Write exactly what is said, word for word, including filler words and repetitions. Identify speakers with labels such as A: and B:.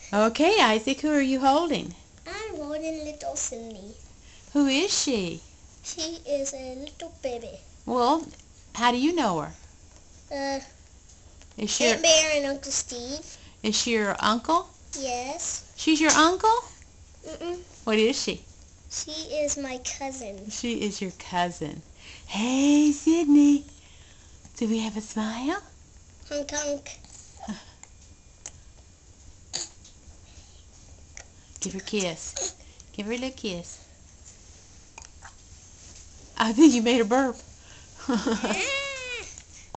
A: Okay, Isaac, who are you holding?
B: I'm holding little Cindy.
A: Who is she?
B: She is a little baby.
A: Well, how do you know her?
B: Uh,
A: Is she your,
B: Aunt Bear and Uncle Steve.
A: is she your uncle?
B: Yes.
A: She's your uncle?
B: Mm-mm.
A: What is she?
B: She is my cousin.
A: She is your cousin. Hey, Sydney. Do we have a smile?
B: Honk honk.
A: Give her a kiss. Give her a little kiss. I think you made her burp.